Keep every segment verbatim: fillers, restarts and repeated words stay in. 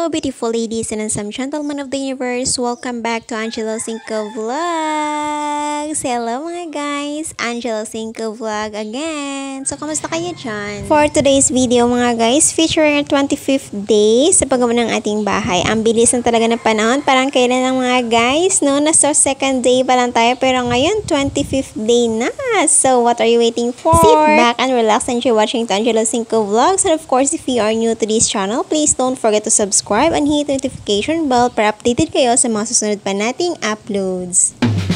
Hello beautiful ladies and some gentlemen of the universe. Welcome back to Angela Cinco Vlogs. Hello mga guys, Angela Cinco Vlog again. So kamusta kayo dyan? For today's video mga guys, featuring our twenty-fifth day sa paggawa ng ating bahay. Ang bilis na talaga ng panahon, parang kailan lang mga guys, no? Nasa second day pa lang tayo pero ngayon twenty-fifth day na. So what are you waiting for? Sit back and relax and enjoy watching to Angela Cinco Vlogs. And of course, if you are new to this channel, please don't forget to subscribe and hit the notification bell para updated kayo sa mga susunod pa nating uploads.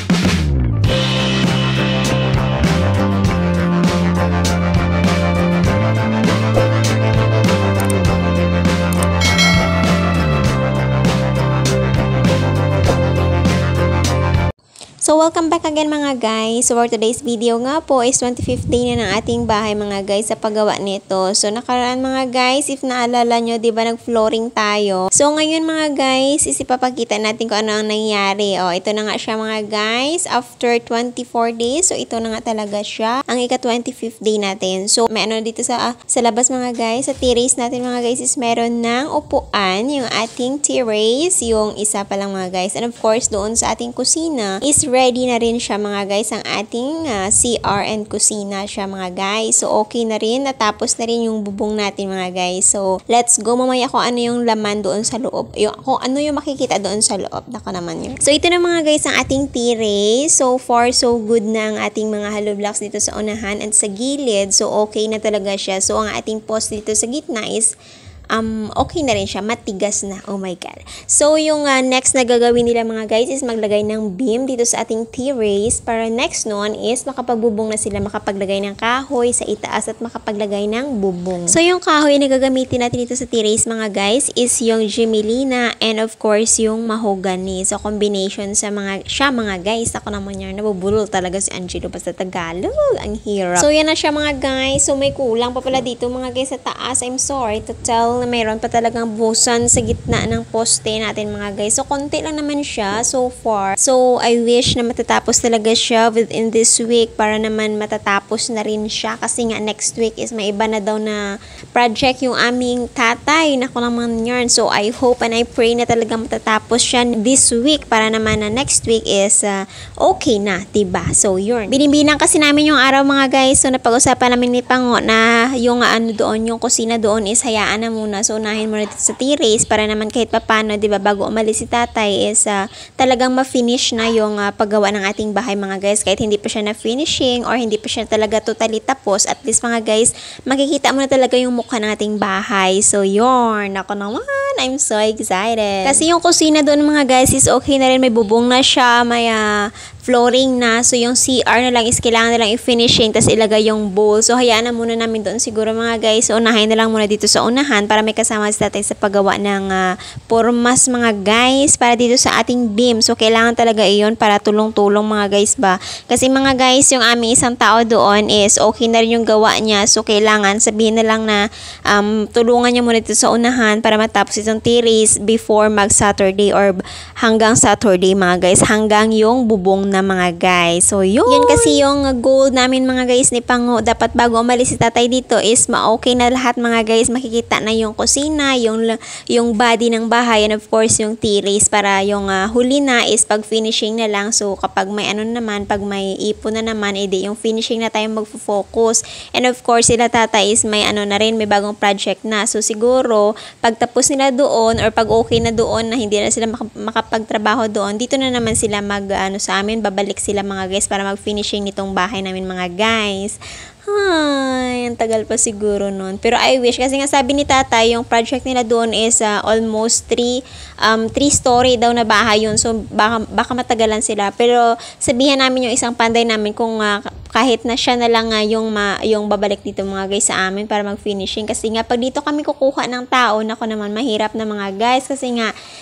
So, welcome back again mga guys. So, for today's video nga po is twenty-fifth day na ng ating bahay mga guys sa paggawa nito. So, nakaraan mga guys, if naalala nyo, di ba nag-flooring tayo? So, ngayon mga guys, is ipapakita natin kung ano ang nangyari. O, ito na nga siya mga guys. After twenty-four days, so ito na nga talaga siya. Ang ika-twenty-fifth day natin. So, may ano dito sa, sa labas mga guys. Sa terrace natin mga guys is meron ng upuan. Yung ating terrace. Yung isa pa lang mga guys. And of course, doon sa ating kusina is ready na rin siya mga guys, ang ating uh, C R and kusina siya mga guys. So okay na rin, natapos na rin yung bubong natin mga guys. So let's go mamaya kung ano yung laman doon sa loob, yung, kung ano yung makikita doon sa loob. Nako naman yun. So ito na mga guys ang ating terrace. So far so good na ang ating mga hollow blocks dito sa unahan and sa gilid. So okay na talaga siya. So ang ating post dito sa gitna is Um, okay na rin siya. Matigas na. Oh my God. So, yung uh, next na gagawin nila mga guys is maglagay ng beam dito sa ating terrace. Para next noon is makapagbubong na sila. Makapaglagay ng kahoy sa itaas at makapaglagay ng bubong. So, yung kahoy na gagamitin natin dito sa terrace mga guys is yung Gemelina and of course yung mahogany. So, combination sa mga, siya mga guys. Ako naman yan. Nabubulol talaga si Angelo basta Tagalog. Ang hirap. So, yan na siya mga guys. So, may kulang pa pala dito mga guys sa taas. I'm sorry to tell na mayroon pa talagang busan sa gitna ng poste natin mga guys. So, konti lang naman siya so far. So, I wish na matatapos talaga siya within this week para naman matatapos na rin siya. Kasi nga next week is may iba na daw na project yung aming tatay. Naku naman yarn. So, I hope and I pray na talaga matatapos siya this week para naman na next week is uh, okay na, diba? So, yun. Binibilang kasi namin yung araw mga guys. So, napag-usapan namin ni Pango na yung uh, ano doon, yung kusina doon is hayaan na muna. So, unahin mo na dito sa terrace para naman kahit papano, di ba, bago umalis si tatay is uh, talagang ma-finish na yung uh, paggawa ng ating bahay mga guys. Kahit hindi pa siya na-finishing or hindi pa siya talaga totally tapos, at least mga guys, makikita mo na talaga yung mukha ng ating bahay. So, yun. Ako naman, I'm so excited. Kasi yung kusina doon mga guys is okay na rin. May bubong na siya, may uh, flooring na. So, yung C R na lang is kailangan na lang i-finishing tapos ilagay yung bowl. So, hayaan na muna namin doon siguro mga guys. So, unahin na lang muna dito sa unahan para may kasama si tatay sa paggawa ng uh, pormas mga guys para dito sa ating beam. So, kailangan talaga iyon para tulong-tulong mga guys ba. Kasi mga guys, yung aming isang tao doon is okay na rin yung gawa niya. So, kailangan sabihin na lang na um, tulungan niya muna dito sa unahan para matapos itong terrace before mag-Saturday or hanggang Saturday mga guys. Hanggang yung bubong na mga guys. So, yun. Yun kasi yung goal namin mga guys ni Pango. Dapat bago umalis si tatay dito is ma-okay na lahat mga guys. Makikita na yung kusina, yung, yung body ng bahay, and of course yung terrace para yung uh, huli na is pag finishing na lang. So, kapag may ano naman, pag may ipon na naman, edi yung finishing na tayo magfo-focus. And of course, sila tatay is may ano na rin, may bagong project na. So, siguro, pag tapos nila doon or pag okay na doon na hindi na sila makapagtrabaho doon, dito na naman sila mag ano sa amin, babalik sila mga guys para mag-finishing nitong bahay namin mga guys. Ay, ang tagal pa siguro nun. Pero I wish, kasi nga sabi ni tatay, yung project nila doon is uh, almost three, um, three story daw na bahay yun. So, baka, baka matagalan sila. Pero sabihan namin yung isang panday namin kung uh, kahit na siya na lang uh, yung, ma, yung babalik dito mga guys sa amin para mag-finishing. Kasi nga, pag dito kami kukuha ng tao, nako naman, mahirap na mga guys. Kasi nga,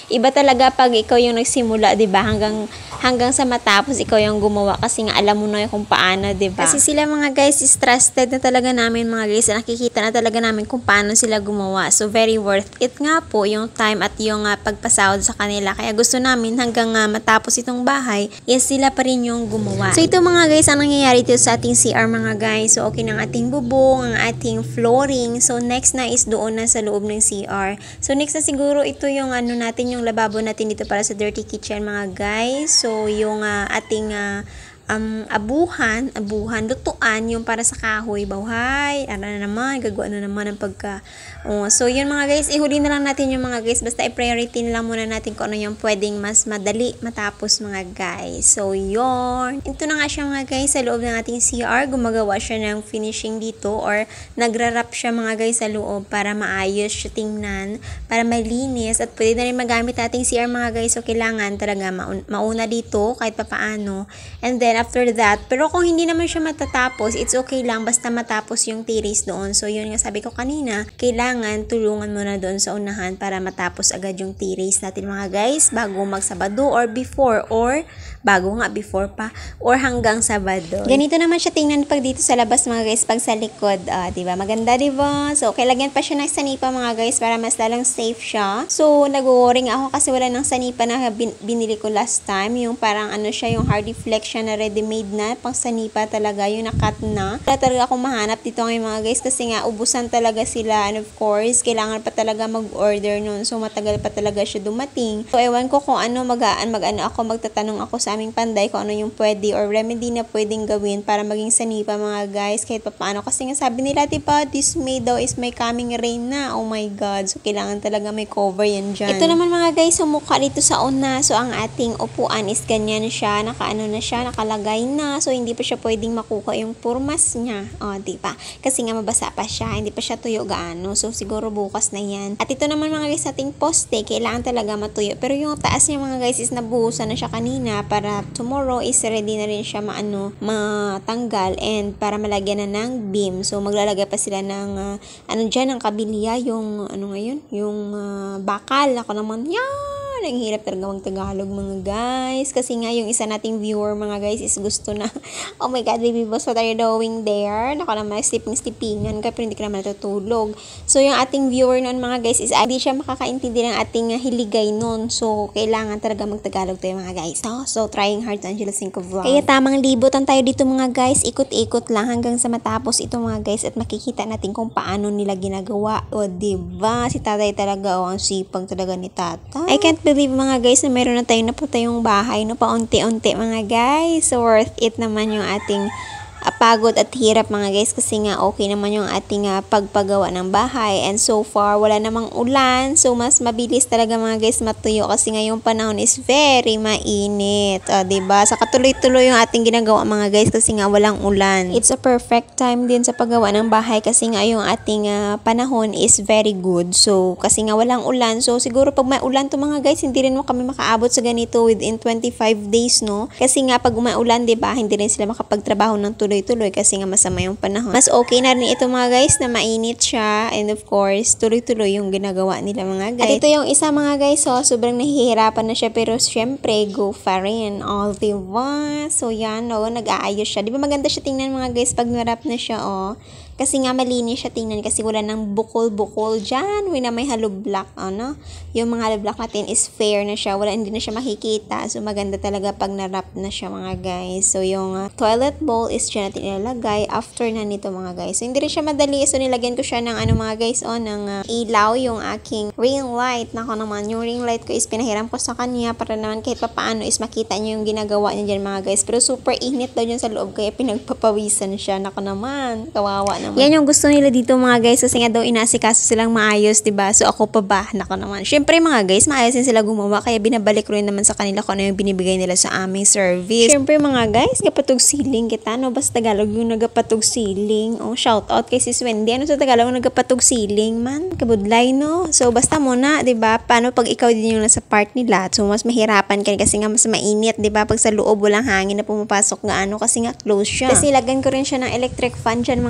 Iba talaga pag ikaw yung nagsimula, 'di ba? Hanggang hanggang sa matapos ikaw yung gumawa kasi nga alam mo na kung paano, 'di ba? Kasi sila mga guys is trusted na talaga namin mga guys. Nakikita na talaga namin kung paano sila gumawa. So very worth it nga po yung time at yung uh, pagpasahod sa kanila. Kaya gusto namin hanggang uh, matapos itong bahay, yes sila pa rin yung gumawa. So ito mga guys, ang nangyayari dito sa ating C R mga guys. So okay ng ating bubong, ang ating flooring. So next na is doon na sa loob ng C R. So next na siguro ito yung ano natin, yung lababo natin dito para sa dirty kitchen mga guys. So yung uh, ating uh, um, abuhan, abuhan, lutuan, yung para sa kahoy, bawhay, ano na naman, gagawa na naman ng pagka, oh, so yun mga guys, ihuli na lang natin yung mga guys, basta i-priority na lang muna natin kung ano yung pwedeng mas madali matapos mga guys. So yun, ito na nga siya mga guys, sa loob ng ating C R, gumagawa siya ng finishing dito, or nagra-wrap siya mga guys sa loob para maayos siya tingnan, para malinis, at pwede na rin magamit ating C R mga guys. So kailangan talaga maun mauna dito kahit papaano, and then after that, pero kung hindi naman siya matatapos, it's okay lang, basta matapos yung terrace doon. So yun nga sabi ko kanina, kailangan tulungan mo na doon sa unahan para matapos agad yung terrace natin mga guys, bago magsabado, or before, or bago nga before pa, or hanggang Sabado. Ganito naman siya tingnan pag dito sa labas mga guys, pag sa likod, uh, diba? Maganda diba? So okay, lagyan pa siya ng sanipa mga guys para mas lalang safe siya. So nag-worry nga ako kasi wala ng sanipa na bin binili ko last time, yung parang ano siya, yung hardy flex siya na ready-made na, pang sanipa talaga, yung nakat na. Wala talaga akong mahanap dito ngayon mga guys, kasi nga ubusan talaga sila, and of course, kailangan pa talaga mag-order nun. So matagal pa talaga siya dumating. So ewan ko kung ano, magaan, mag-ano ako, magtatanong ako sa aming panday kung ano yung pwede or remedy na pwedeng gawin para maging sanipa mga guys, kahit pa paano. Kasi nga sabi nila, diba, this May daw is may coming rain na. Oh my God. So kailangan talaga may cover yan dyan. Ito naman mga guys, sumuka dito sa una. So ang ating upuan is ganyan siya, nakaano na siya, nakalagay na. So hindi pa siya pwedeng makuha yung purmas niya. O, oh, diba? Kasi nga mabasa pa siya, hindi pa siya tuyo gaano. So siguro bukas na yan. At ito naman mga guys, ating poste, kailangan talaga matuyo. Pero yung taas niya mga guys is nabuhusan na siya kanina, para tomorrow is ready na rin siya maano, matanggal, and para malagyan na ng beam. So maglalagay pa sila ng uh, ano dyan, ng kabilya, yung ano ngayon, yung uh, bakal. Ako naman, yan! Ang hirap talaga mag-Tagalog mga guys. Kasi nga yung isa nating viewer mga guys is gusto na, oh my God, baby boss, what are you doing there? Nako naman, sleeping-sleepingan ka, pero hindi ka naman natutulog. So yung ating viewer noon mga guys is hindi siya makakaintindi ng ating uh, hiligay noon. So kailangan talaga mag-Tagalog tayo mga guys. No? So trying hard to Angela Cinco vlog. Kaya tamang libutan tayo dito mga guys. Ikot-ikot lang hanggang sa matapos ito mga guys, at makikita natin kung paano nila ginagawa. O diba? Si tatay talaga, o ang sipag talaga ni tata. I can't believe mga guys na meron na tayo na po tayong bahay, no, paunti-unti mga guys. So worth it naman yung ating uh, pagod at hirap mga guys, kasi nga okay naman yung ating uh, pagpagawa ng bahay, and so far wala namang ulan, so mas mabilis talaga mga guys matuyo, kasi ngayong panahon is very mainit, uh, diba? Sa katuloy-tuloy yung ating ginagawa mga guys, kasi nga walang ulan. It's a perfect time din sa paggawa ng bahay, kasi nga yung ating uh, panahon is very good. So kasi nga walang ulan, so siguro pag may ulan to mga guys, hindi rin mo kami makaabot sa ganito within twenty-five days, no? Kasi nga pag umuulan, diba, hindi rin sila makapagtrabaho ng tuloy-tuloy kasi nga masama yung panahon. Mas okay na rin ito mga guys na mainit siya, and of course tuloy-tuloy yung ginagawa nila mga guys. At ito yung isa mga guys, so sobrang nahihirapan na siya, pero syempre go pa rin, all diba? So yan, no, nag-aayos siya. Di ba maganda siya tingnan mga guys pag narap na siya, oh. Kasi nga malinis siya tingnan, kasi wala nang bukol-bukol dyan. Wala na may hollow block, ano? Yung mga hollow block natin is fair na siya. Wala, hindi na siya makikita. So maganda talaga pag na-wrap na siya mga guys. So yung uh, toilet bowl is dyan natin ilalagay after na nito mga guys. So hindi rin siya madali. So nilagyan ko siya ng ano mga guys, oh, ng uh, ilaw, yung aking ring light. Nako naman, yung ring light ko is pinahiram ko sa kanya para naman kahit papaano is makita niyo yung ginagawa niya dyan mga guys. Pero super init daw dyan sa loob, kaya pinagpapawisan siya. Nako naman, kawawa naman. Yan yung gusto nila dito mga guys, kasi nga daw inasikaso silang maayos, diba? So ako pa ba? Nako naman. Syempre mga guys, maayos din sila gumawa, kaya binabalik ko rin naman sa kanila kung ano yung binibigay nila sa aming service. Syempre mga guys, gapatog siling kita, no? Basta Tagalog yung nagapatog siling. Oh, shout out kay sis Wendy. Ano sa Tagalog yung nagapatog siling man? Kabudlay, no? So basta muna, diba? Paano pag ikaw din yung nasa part nila? So mas mahirapan ka kasi nga mas mainit, diba? Pag sa loob walang hangin na pumapasok nga ano, kasi nga close siya. Kasi lagyan ko rin siya ng electric fan dyan mga guys.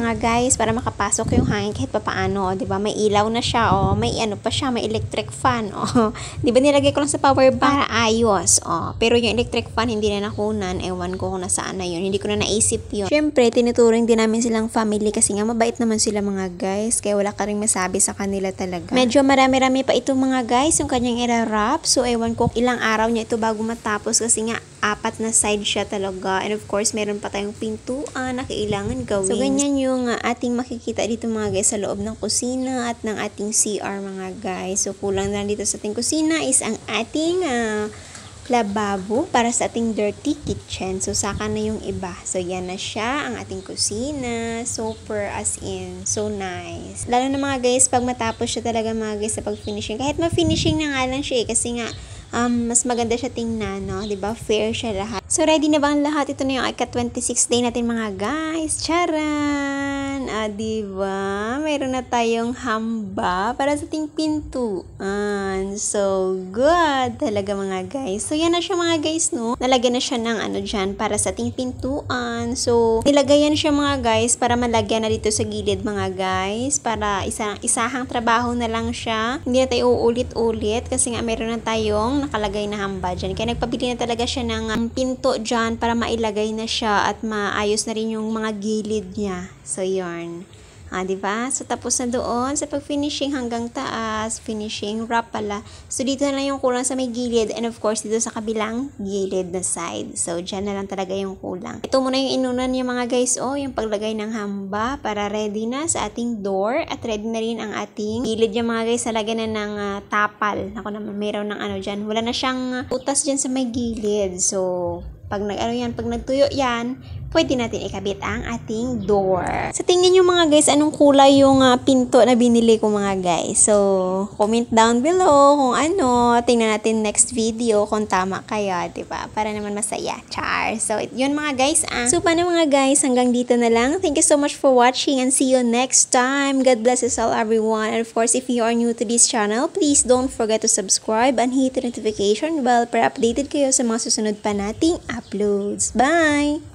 guys, para makapasok yung hangin kahit papaano, 'di ba? May ilaw na siya, oh. May ano pa siya, may electric fan, oh. 'Di ba nilagay ko lang sa power bank para ayos, oh. Pero yung electric fan hindi na nakunan, ewan ko kung nasaan na yun. Hindi ko na naisip yun. Syempre, tinuturing din namin silang family kasi nga mabait naman sila mga guys, kaya wala ka rin masabi sa kanila talaga. Medyo marami-rami pa itong mga guys, yung kanyang i-wrap. So, ewan ko ilang araw niya ito bago matapos kasi nga apat na side siya talaga. And of course, meron pa tayong pintuan na kailangan gawin. So, ganyan yung uh, ating makikita dito mga guys sa loob ng kusina at ng ating C R mga guys. So, kulang na dito sa ating kusina is ang ating uh, lababo para sa ating dirty kitchen. So, saka na yung iba. So, yan na siya ang ating kusina. Super as in. So, nice. Lalo na mga guys, pag matapos siya talaga mga guys sa pag-finishing. Kahit ma-finishing na nga lang siya eh, kasi nga Um, mas maganda siya tingnan, no? Diba? Fair siya lahat. So, ready na ba ang lahat? Ito na yung ika twenty-six day natin mga guys. Charan! Ah, diba? Mayroon na tayong hamba para sa ating pintuan. So, good! Talaga mga guys. So, yan na siya mga guys, no? Nalagyan na siya ng ano dyan para sa ating pintuan. So, nilagayan siya mga guys para malagyan na dito sa gilid mga guys. Para isa, isahang trabaho na lang siya. Hindi na tayo uulit-ulit kasi nga mayroon na tayong nakalagay na hamba dyan. Kaya nagpabili na talaga siya ng um, pinto dyan para mailagay na siya at maayos na rin yung mga gilid niya. So, yun. Ah, diba? So, tapos na doon sa pag-finishing hanggang taas, finishing wrap pala. So, dito na lang yung kulang sa may gilid and of course, dito sa kabilang gilid na side. So, dyan na lang talaga yung kulang. Ito muna yung inunan niya mga guys, oh, yung paglagay ng hamba para ready na sa ating door at ready na rin ang ating gilid niya mga guys. Nalagyan na ng uh, tapal. Ako naman, mayroon ng ano dyan. Wala na siyang uh, utas dyan sa may gilid. So, pag nag ano yan, pag nagtuyo yan, pwede natin ikabit ang ating door. So, tingnan nyo mga guys, anong kulay yung uh, pinto na binili ko mga guys. So, comment down below kung ano. Tingnan natin next video kung tama kayo, diba? Para naman masaya. Char! So, yun mga guys. Ah. So, paano mga guys? Hanggang dito na lang. Thank you so much for watching and see you next time. God bless us all everyone. And of course, if you are new to this channel, please don't forget to subscribe and hit the notification bell para updated kayo sa mga susunod pa nating uploads. Bye!